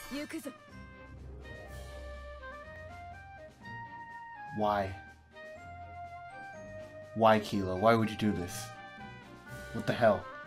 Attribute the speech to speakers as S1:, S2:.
S1: Why? Why, Kilo? Why would you do this? What the hell?